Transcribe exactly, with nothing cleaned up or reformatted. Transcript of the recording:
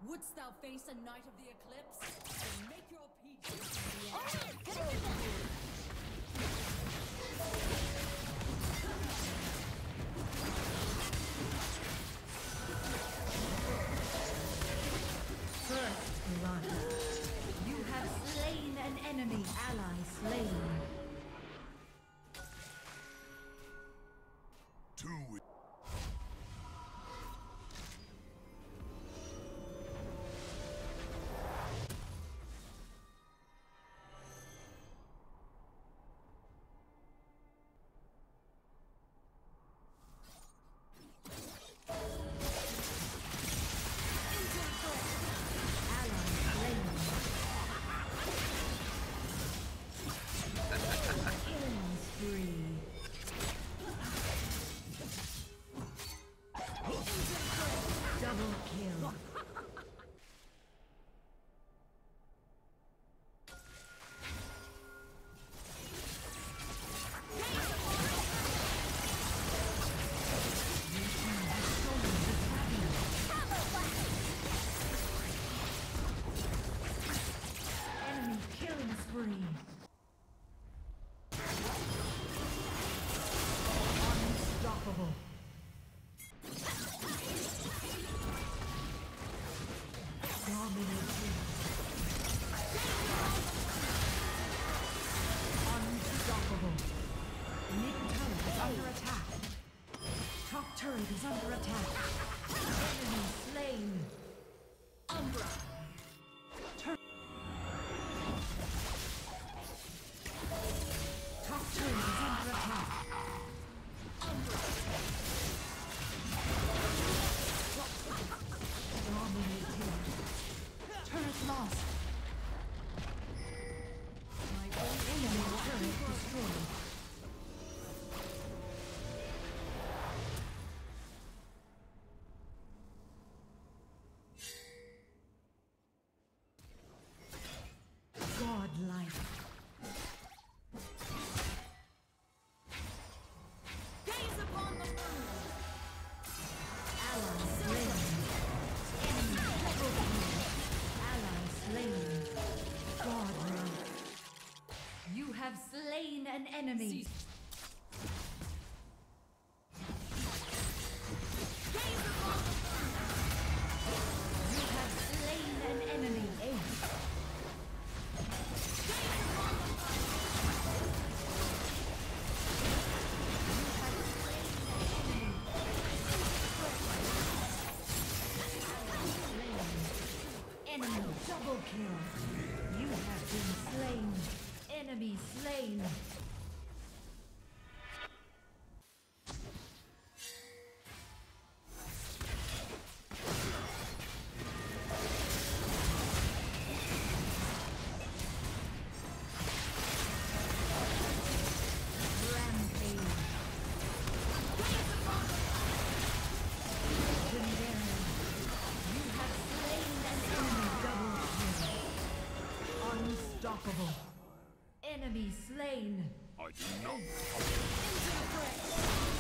Wouldst thou face a night of the eclipse? Then make your peace with the end. First blood. You have slain an enemy. Ally slain. Two. Turret is under attack. Enemy slain. Umbra. Tur Top turret is under attack. Umbra. Dominating. Turret lost. My own enemy turret destroyed. Godlike. Gaze upon the moon. Ally slain. Enemy double kill. Ally slain. Godlike. You have slain an enemy. Cease. You have slain an enemy. Ace. Enemy double kill. You have been slain. Enemy slain. Unstoppable. Enemy slain. I do not. Into the